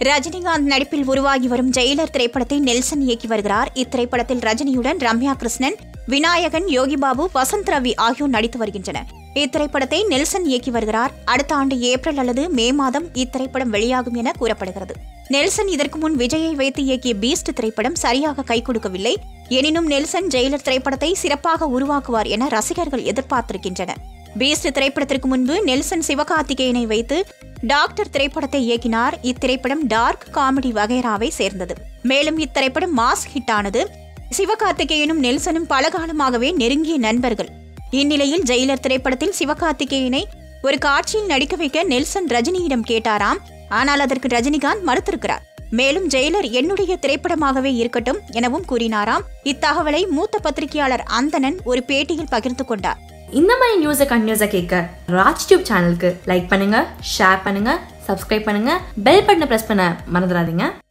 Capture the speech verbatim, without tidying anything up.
ரஜினிகாந்த் நடிப்பில் உருவாகி வரும் ஜெயிலர் திரைப்படத்தை நெல்சன் இயக்கி வருகிறார். இத்திரைப்படத்தில் ரஜினியுடன் ரம்யா கிருஷ்ணன், விநாயகன், யோகிபாபு, வசந்த் ரவி ஆகியோர் நடித்து வருகின்றனர். இத்திரைப்படத்தை நெல்சன் இயக்கி வருகிறார். அடுத்த ஆண்டு ஏப்ரல் அல்லது மே மாதம் இத்திரைப்படம் வெளியாகும் என கூறப்படுகிறது. நெல்சன் இதற்கு முன் விஜயை வைத்து இயக்கிய பீஸ்ட் திரைப்படம் சரியாக கை கொடுக்கவில்லை. எனினும் நெல்சன் ஜெயிலர் திரைப்படத்தை சிறப்பாக உருவாக்குவார் என ரசிகர்கள் எதிர்பார்த்திருக்கின்றனர். பீஸ்ட் திரைப்படத்திற்கு முன்பு நெல்சன் சிவகார்த்திகேயனை வைத்து டாக்டர் திரைப்படத்தை இயக்கினார். இத்திரைப்படம் டார்க் காமெடி வகைராவை சேர்ந்தது. மேலும் இத்திரைப்படம் மாஸ் ஹிட் ஆனது. சிவகார்த்திகேயனும் நெல்சனும் பலகாலமாகவே நெருங்கிய நண்பர்கள். இந்நிலையில் ஜெயிலர் திரைப்படத்தில் சிவகார்த்திகேயனை ஒரு காட்சியில் நடிக்க வைக்க நெல்சன் ரஜினியிடம் கேட்டாராம். ஆனால் அதற்கு ரஜினிகாந்த் மறுத்திருக்கிறார். மேலும் ஜெயிலர் என்னுடைய திரைப்படமாகவே இருக்கட்டும் எனவும் கூறினாராம். இத்தகவலை மூத்த பத்திரிகையாளர் அந்தணன் ஒரு பேட்டியில் பகிர்ந்து கொண்டார். இந்த மாதிரி நியூஸை கண்டினியூஸா கேட்க ராஜ் டியூப் சேனலுக்கு லைக் பண்ணுங்க, ஷேர் பண்ணுங்க, சப்ஸ்கிரைப் பண்ணுங்க, பெல் பட்டனை பிரஸ் பண்ண மறந்துடாதீங்க.